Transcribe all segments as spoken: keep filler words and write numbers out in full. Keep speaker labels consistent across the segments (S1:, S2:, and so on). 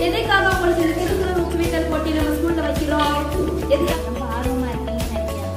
S1: எதுக்காக உங்களுக்கு இந்த திருக்குறள் ஊக்குவித்தல் போட்டி நம்ம ஸ்கூல்ல வைக்கிறோம்? எதுக்காக?
S2: ரொம்ப ஆர்வமா இருக்கீங்கன்னு நினைக்கிறேன்.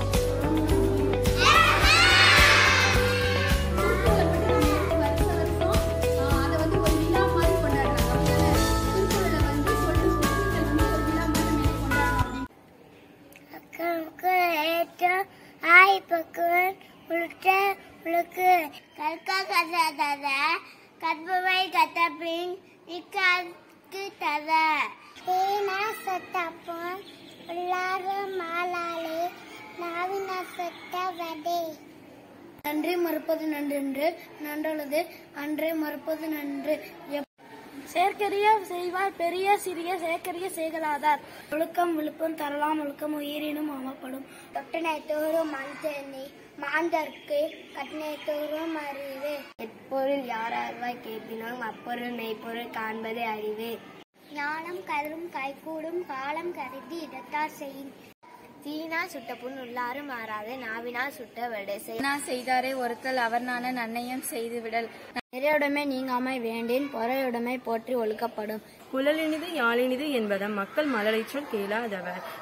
S3: கற்பவை கத்தபின் இக்காக்கு தர தேனா சத்தப்போன் எல்லாரும் மாலாலே நாவினா சத்த வதே. நன்றி மறுப்பது நன்றென்று நன்றுள்ளது அன்றே மறுப்பது நன்று. செயற்கரிய செய்வார் பெரிய சிறிய செயற்கரிய செய்கலாதார். ஒழுக்கம் விழுப்பம் தரலாம் ஒழுக்கம் உயிரினும் அமப்படும். தொட்டனை தோறும் மந்தனி மாந்தற்கு கட்டினை தோறும் அறிவு. எப்பொருள் யார் அறிவாய் கேட்பினோம் அப்பொருள் மெய்ப்பொருள் காண்பதே அறிவு. ஞானம் கரும் கைகூடும் காலம் கருதி இடத்தார் செய்யும். தீனா சுட்ட புண் உள்ளாறு மாறாது நாவினா சுட்ட வடை செய்தாரே ஒருத்தல் அவர் நான நன்னயம் செய்து விடல். நிறையுடைமை நீங்காமை வேண்டின் பொறையுடைமை போற்றி ஒழுக்கப்படும்.
S4: குழலினிது யாழினிது என்பதம் மக்கள் மலரைச்சொல் கேளாதவர்.